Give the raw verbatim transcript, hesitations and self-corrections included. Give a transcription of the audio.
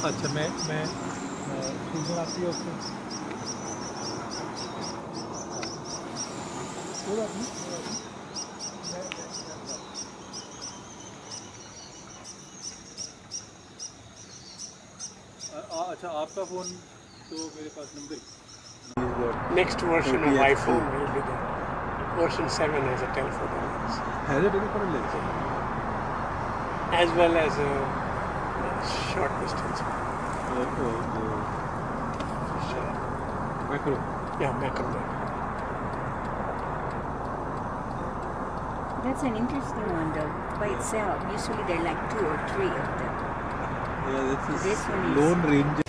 अच्छा मैं मैं सीजन आती है उसमें कोई बात नहीं अच्छा आपका फ़ोन तो मेरे पास number Next version of iPhone will be there. Version seven has a telephoto lens. Has a telephoto lens? As well as a, a short distance. Oh, oh, oh. Macro? Yeah, macro. That's an interesting one though, by itself. Usually there are like two or three of them. Yeah, that's a this one is lone ranger.